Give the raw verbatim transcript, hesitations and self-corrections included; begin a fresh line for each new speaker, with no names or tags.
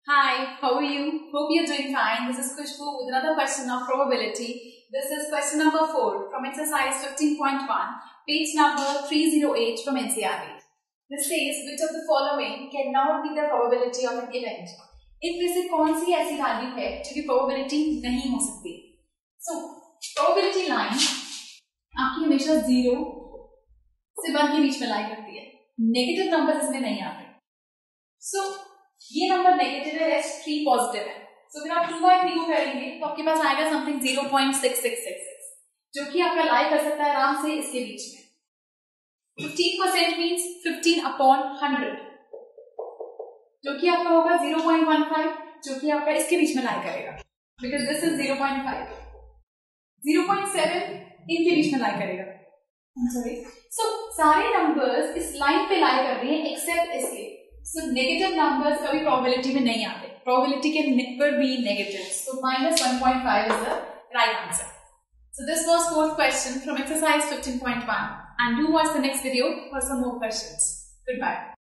Hi, how are you? Hope you're doing fine. This is Kushbu with another question of probability. This is question number four from exercise fifteen point one, page number three oh eight from N C E R T. This says, which of the following cannot be the probability of an event? इनमें से कौन सी ऐसी value है जो कि probability नहीं हो सकती? So, probability line आपकी हमेशा zero से one के बीच में लाई करती है. Negative numbers इसमें नहीं आते. So, ये नंबर नेगेटिव है, थ्री पॉजिटिव है. सो फिर आप टू बाई थ्री को करेंगे तो आपके पास आएगा something zero point six six six six, जो कि आपका लाई कर सकता है आराम से इसके बीच में. Fifteen percent means fifteen upon hundred, जो कि आपका होगा ज़ीरो पॉइंट वन फाइव, जो कि आपका इसके बीच में लाई करेगा because this is zero point five. Zero point seven इनके बीच में लाई करेगा. सॉरी, सो सारे नंबर्स इस लाइन पे लाई कर रहे हैं एक्सेप्ट इसके. So negative numbers कभी probability में नहीं आते. Probability can never be negative. So minus one point five is the right answer. So this was fourth question from exercise fifteen point one. And do watch the next video for some more questions. Goodbye.